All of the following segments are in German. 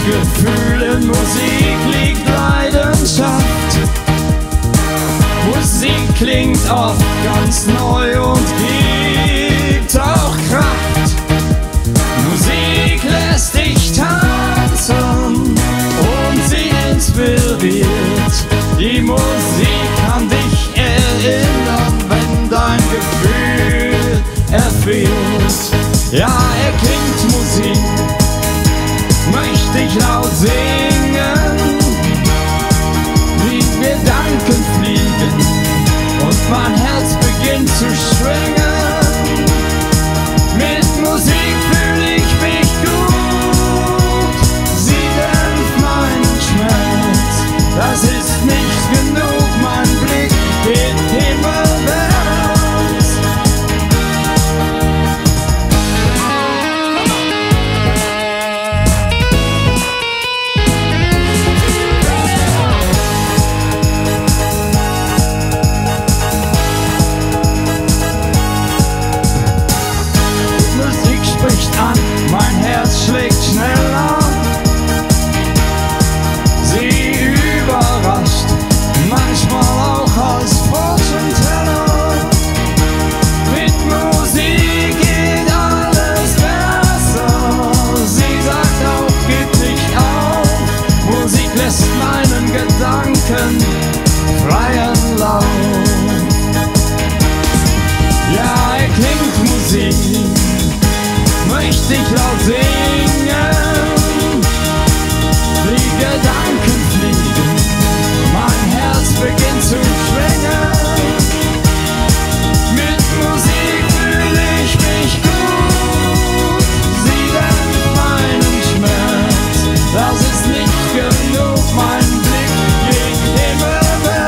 Gefühl in Musik liegt Leidenschaft. Musik klingt oft ganz neu und gibt auch Kraft. Musik lässt dich tanzen und sie inspiriert. Die Musik kann dich erinnern, wenn dein Gefühl erfährt. Ja, erklingt Musik, möchte ich laut singen, wie Gedanken fliegen und mein Herz beginnt zu schwingen. Mit Musik fühle ich mich gut, sie dämpft meinen Schmerz. Das ist nicht genug, mein Blick geht himmelwärts. Mein Herz schlägt schneller, sie überrascht, manchmal auch als Fortune-Teller. Mit Musik geht alles besser, sie sagt auch, gib nicht auf. Musik lässt meinen Gedanken freien Lauf. Ja, erklingt Musik, möchte ich laut singen, wie Gedanken fliegen, mein Herz beginnt zu schwingen. Mit Musik fühle ich mich gut, sie dämpft meinen Schmerz. Das ist nicht genug, mein Blick geht himmelwärts.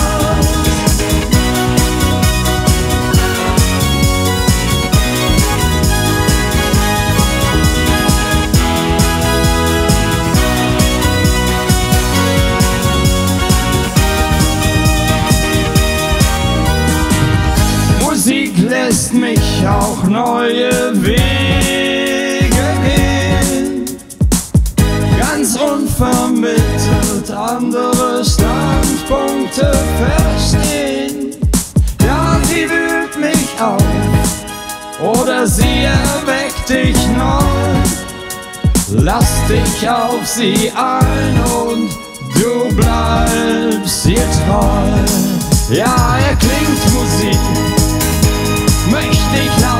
Musik lässt mich auch neue Wege gehen, ganz unvermittelt andere Standpunkte verstehen. Ja, sie wühlt mich auf oder sie erweckt dich neu. Lass dich auf sie ein und du bleibst ihr treu. Ja, erklingt Musik, möchte ich laut